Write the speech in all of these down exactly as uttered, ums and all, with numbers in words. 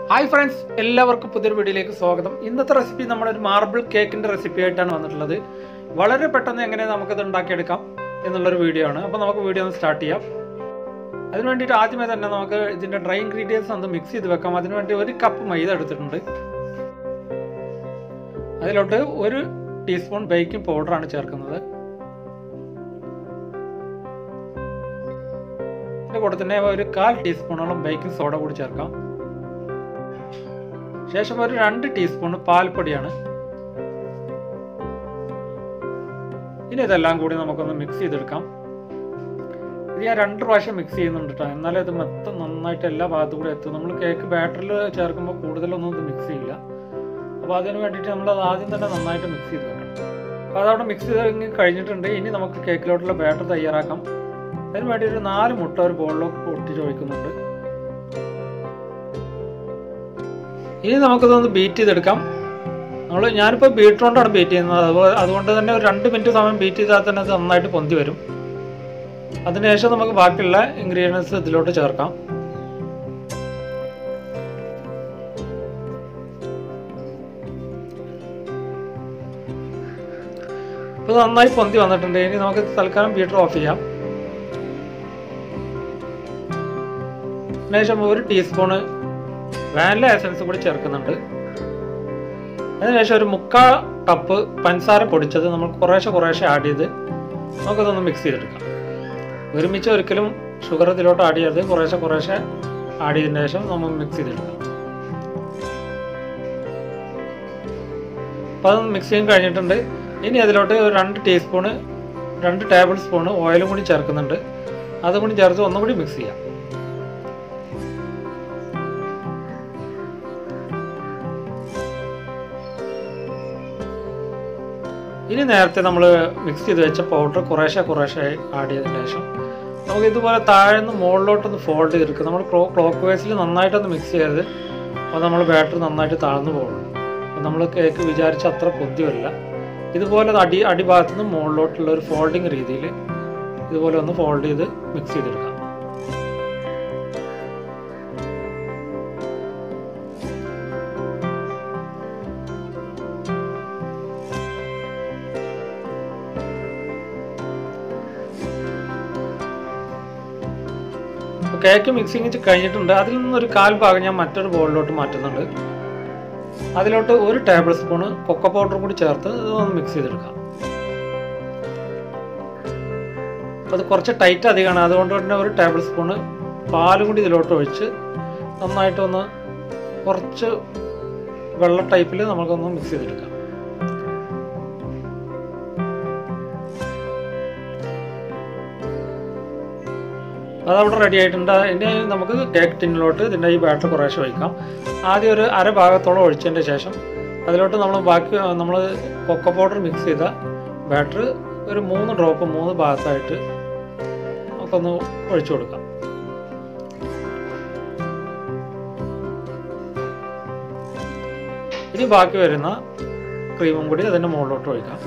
Hi friends, എല്ലാവർക്കും പുതിയൊരു വീഡിയോയിലേക്ക് സ്വാഗതം. ഇന്നത്തെ റെസിപ്പി നമ്മളൊരു മാർബിൾ കേക്കിൻ്റെ റെസിപ്പി ആയിട്ടാണ് വന്നിട്ടുള്ളത്. വളരെ പെട്ടെന്ന് എങ്ങനെ നമുക്കത് ഉണ്ടാക്കിയെടുക്കാം എന്നുള്ളൊരു വീഡിയോ ആണ്. അപ്പോൾ നമുക്ക് വീഡിയോ ഒന്ന് സ്റ്റാർട്ട് ചെയ്യാം. അതിന് വേണ്ടിയിട്ട് ആദ്യമേ തന്നെ നമുക്ക് ഇതിൻ്റെ ഡ്രൈ ഇൻഗ്രീഡിയൻസ് ഒന്ന് മിക്സ് ചെയ്ത് വെക്കാം. അതിന് വേണ്ടി ഒരു കപ്പ് മൈദ എടുത്തിട്ടുണ്ട്. അതിലോട്ട് ഒരു ടീസ്പൂൺ ബേക്കിംഗ് പൗഡറാണ് ചേർക്കുന്നത്. അതിൻ്റെ കൂടെ തന്നെ ഒരു കാൽ ടീസ്പൂണോളം ബേക്കിംഗ് സോഡ കൂടി ചേർക്കാം. ശേഷം ഒരു രണ്ട് ടീസ്പൂൺ പാൽപ്പൊടിയാണ്. ഇനി ഇതെല്ലാം കൂടി നമുക്കൊന്ന് മിക്സ് ചെയ്തെടുക്കാം. ഇത് ഞാൻ രണ്ട് പ്രാവശ്യം മിക്സ് ചെയ്യുന്നുണ്ട് കേട്ടോ, എന്നാലേ ഇത് മൊത്തം നന്നായിട്ട് എല്ലാ ഭാഗത്തും കൂടി എത്തും. നമ്മൾ കേക്ക് ബാറ്ററിൽ ചേർക്കുമ്പോൾ കൂടുതലൊന്നും ഇത് മിക്സ് ചെയ്യില്ല. അപ്പോൾ അതിന് വേണ്ടിയിട്ട് നമ്മൾ അത് ആദ്യം തന്നെ നന്നായിട്ട് മിക്സ് ചെയ്ത് വെക്കണം. അപ്പോൾ അതവിടെ മിക്സ് ചെയ്ത് കഴിഞ്ഞിട്ടുണ്ട്. ഇനി നമുക്ക് കേക്കിലോട്ടുള്ള ബാറ്റർ തയ്യാറാക്കാം. അതിന് വേണ്ടി ഒരു നാല് മുട്ട ഒരു ബോളിലേക്ക് പൊട്ടിച്ച് ഒഴിക്കുന്നുണ്ട്. ഇനി നമുക്കിതൊന്ന് ബീറ്റ് ചെയ്തെടുക്കാം. നമ്മൾ ഞാനിപ്പോൾ ബീറ്റർ കൊണ്ടാണ് ബീറ്റ് ചെയ്യുന്നത്. അതുപോലെ അതുകൊണ്ട് തന്നെ ഒരു രണ്ട് മിനിറ്റ് സമയം ബീറ്റ് ചെയ്താൽ തന്നെ അത് നന്നായിട്ട് പൊന്തി വരും. അതിനുശേഷം നമുക്ക് ബാക്കിയുള്ള ഇൻഗ്രീഡിയൻസ് ഇതിലോട്ട് ചേർക്കാം. ഇപ്പോൾ നന്നായി പൊന്തി വന്നിട്ടുണ്ട്. ഇനി നമുക്ക് തൽക്കാലം ബീറ്റർ ഓഫ് ചെയ്യാം. അതിനുശേഷം ഒരു ടീസ്പൂണ് വാനില എസൻസ് കൂടി ചേർക്കുന്നുണ്ട്. അതിനുശേഷം ഒരു മുക്കാൽ കപ്പ് പഞ്ചസാര പൊടിച്ചത് നമ്മൾ കുറേശ്ശെ കുറേശ്ശെ ആഡ് ചെയ്ത് നമുക്കതൊന്ന് മിക്സ് ചെയ്തെടുക്കാം. ഒരുമിച്ച് ഒരിക്കലും ഷുഗർ ഇതിലോട്ട് ആഡ് ചെയ്ത് കുറേശ്ശെ കുറേശ്ശെ ആഡ് ചെയ്തതിന് ശേഷം നമ്മൾ മിക്സ് ചെയ്തെടുക്കാം. അപ്പോൾ അതൊന്ന് മിക്സ് ചെയ്യാൻ കഴിഞ്ഞിട്ടുണ്ട്. ഇനി അതിലോട്ട് ഒരു രണ്ട് ടീസ്പൂണ് രണ്ട് ടേബിൾ സ്പൂണ് ഓയിലും കൂടി ചേർക്കുന്നുണ്ട്. അതും കൂടി ചേർത്ത് ഒന്നും കൂടി മിക്സ് ചെയ്യാം. ഇനി നേരത്തെ നമ്മൾ മിക്സ് ചെയ്ത് വെച്ച പൗഡർ കുറേശ്ശെ കുറേശ്ശെ ആഡ് ചെയ്തതിന് ശേഷം നമുക്ക് ഇതുപോലെ താഴെ നിന്ന് മുകളിലോട്ടൊന്ന് ഫോൾഡ് ചെയ്തെടുക്കുക. നമ്മൾ ക്ലോ ക്ലോക്ക് വൈസിൽ നന്നായിട്ടൊന്ന് മിക്സ് ചെയ്ത് അപ്പോൾ നമ്മൾ ബാറ്റർ നന്നായിട്ട് താഴ്ന്നു പോകും. അപ്പോൾ നമ്മൾ കേക്ക് വിചാരിച്ച അത്ര പൊന്തി വരില്ല. ഇതുപോലെ അടി അടിഭാഗത്തു നിന്ന് മുകളിലോട്ടുള്ള ഒരു ഫോൾഡിങ് രീതിയിൽ ഇതുപോലെ ഒന്ന് ഫോൾഡ് ചെയ്ത് മിക്സ് ചെയ്തെടുക്കാം. കേക്ക് മിക്സിങ് കഴിഞ്ഞിട്ടുണ്ട്. അതിൽ നിന്നൊരു കാൽ ഭാഗം ഞാൻ മറ്റൊരു ബോളിലോട്ട് മാറ്റുന്നുണ്ട്. അതിലോട്ട് ഒരു ടേബിൾ സ്പൂണ് കൊക്കോ പൗഡർ കൂടി ചേർത്ത് ഒന്ന് മിക്സ് ചെയ്തെടുക്കാം. അത് കുറച്ച് ടൈറ്റ് അധികമാണ്, അതുകൊണ്ട് തന്നെ ഒരു ടേബിൾ സ്പൂണ് പാലും കൂടി ഇതിലോട്ട് ഒഴിച്ച് നന്നായിട്ടൊന്ന് കുറച്ച് വെള്ള ടൈപ്പിൽ നമുക്കൊന്ന് മിക്സ് ചെയ്തെടുക്കാം. അതവിടെ റെഡി ആയിട്ടുണ്ട്. ഇനി നമുക്ക് കേക്ക് ടിന്നിലോട്ട് ഇതിൻ്റെ ഈ ബാറ്റർ കുറേശ്ശെ ഒഴിക്കാം. ആദ്യം ഒരു അര ഭാഗത്തോളം ഒഴിച്ചതിൻ്റെ ശേഷം അതിലോട്ട് നമ്മൾ ബാക്കി നമ്മൾ കൊക്കോ പൗഡർ മിക്സ് ചെയ്ത ബാറ്റർ ഒരു മൂന്ന് ഡ്രോപ്പ് മൂന്ന് ഭാഗത്തായിട്ട് നമുക്കൊന്ന് ഒഴിച്ചു കൊടുക്കാം. ഇനി ബാക്കി വരുന്ന ക്രീമും കൂടി അതിൻ്റെ മുകളിലോട്ട് ഒഴിക്കാം.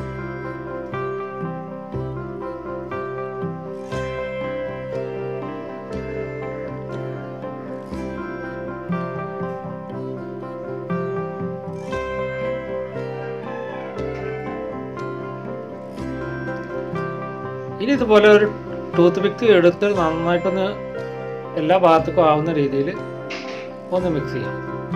ഇനി ഇതുപോലെ ഒരു ടൂത്ത് പിക്ക് എടുത്ത് നന്നായിട്ടൊന്ന് എല്ലാ ഭാഗത്തേക്കും ആവുന്ന രീതിയിൽ ഒന്ന് മിക്സ് ചെയ്യാം.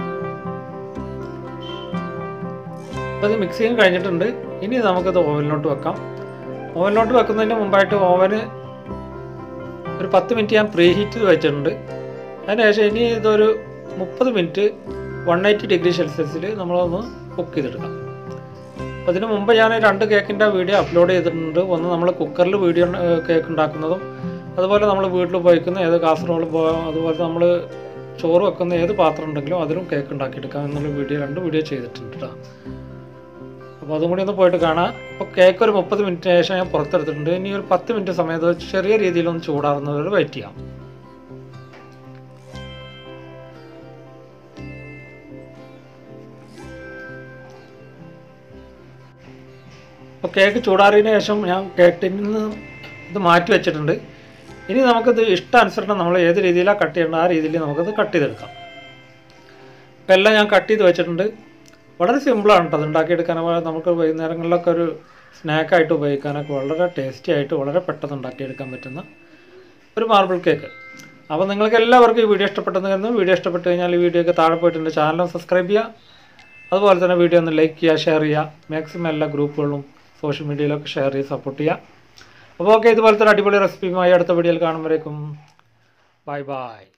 അപ്പോൾ ഇത് മിക്സ് ചെയ്യാൻ കഴിഞ്ഞിട്ടുണ്ട്. ഇനി നമുക്കത് ഓവനിലോട്ട് വെക്കാം. ഓവനിലോട്ട് വെക്കുന്നതിന് മുമ്പായിട്ട് ഓവന് ഒരു പത്ത് മിനിറ്റ് ഞാൻ പ്രീ ഹീറ്റ് വെച്ചിട്ടുണ്ട്. അതിനുശേഷം ഇനി ഇതൊരു മുപ്പത് മിനിറ്റ് വൺ എയ്റ്റി ഡിഗ്രി സെൽഷ്യസിൽ നമ്മളൊന്ന് കുക്ക് ചെയ്തെടുക്കാം. അപ്പോൾ അതിന് മുമ്പ് ഞാൻ രണ്ട് കേക്കിൻ്റെ വീഡിയോ അപ്ലോഡ് ചെയ്തിട്ടുണ്ട്. ഒന്ന് നമ്മൾ കുക്കറിൽ വീഡിയോ കേക്ക് ഉണ്ടാക്കുന്നതും അതുപോലെ നമ്മൾ വീട്ടിൽ ഉപയോഗിക്കുന്ന ഏത് കാസറോൾ അതുപോലെ നമ്മൾ ചോറ് വെക്കുന്ന ഏത് പാത്രം ഉണ്ടെങ്കിലും അതിലും കേക്ക് ഉണ്ടാക്കിയെടുക്കാം എന്നുള്ള വീഡിയോ രണ്ട് വീഡിയോ ചെയ്തിട്ടുണ്ട് കേട്ടോ. അപ്പോൾ അതും കൂടി ഒന്ന് പോയിട്ട് കാണാം. അപ്പോൾ കേക്ക് ഒരു മുപ്പത് മിനിറ്റിന് ശേഷം ഞാൻ പുറത്തെടുത്തിട്ടുണ്ട്. ഇനി ഒരു പത്ത് മിനിറ്റ് സമയത്ത് ചെറിയ രീതിയിലൊന്ന് ചൂടാറുന്നവർ വെയിറ്റ് ചെയ്യാം. അപ്പോൾ കേക്ക് ചൂടാറിയതിന് ശേഷം ഞാൻ കേക്ക് ടിന്നിൽ നിന്ന് ഇത് മാറ്റി വെച്ചിട്ടുണ്ട്. ഇനി നമുക്കിത് ഇഷ്ടാനുസരണം നമ്മൾ ഏത് രീതിയിലാണ് കട്ട് ചെയ്യേണ്ടത് ആ രീതിയിൽ നമുക്കത് കട്ട് ചെയ്തെടുക്കാം. അപ്പം എല്ലാം ഞാൻ കട്ട് ചെയ്ത് വെച്ചിട്ടുണ്ട്. വളരെ സിമ്പിളാണ് കേട്ടോ അത് ഉണ്ടാക്കിയെടുക്കാൻ. നമുക്ക് വൈകുന്നേരങ്ങളിലൊക്കെ ഒരു സ്നാക്കായിട്ട് ഉപയോഗിക്കാനൊക്കെ വളരെ ടേസ്റ്റി ആയിട്ട് വളരെ പെട്ടെന്ന് ഉണ്ടാക്കിയെടുക്കാൻ പറ്റുന്ന ഒരു മാർബിൾ കേക്ക്. അപ്പോൾ നിങ്ങൾക്ക് എല്ലാവർക്കും ഈ വീഡിയോ ഇഷ്ടപ്പെട്ടെന്ന് കരുതുന്നു. വീഡിയോ ഇഷ്ടപ്പെട്ട് കഴിഞ്ഞാൽ ഈ വീഡിയോക്ക് താഴെ പോയിട്ട് എൻ്റെ ചാനൽ സബ്സ്ക്രൈബ് ചെയ്യുക. അതുപോലെ തന്നെ വീഡിയോ ഒന്ന് ലൈക്ക് ചെയ്യുക, ഷെയർ ചെയ്യുക. മാക്സിമം എല്ലാ ഗ്രൂപ്പുകളിലും സോഷ്യൽ മീഡിയയിലൊക്കെ ഷെയർ ചെയ്ത് സപ്പോർട്ട് ചെയ്യുക. അപ്പോൾ ഓക്കെ, ഇതുപോലത്തെ ഒരു അടിപൊളി റെസിപ്പിയുമായി അടുത്ത വീഡിയോയിൽ കാണുമ്പോഴേക്കും ബൈ ബൈ.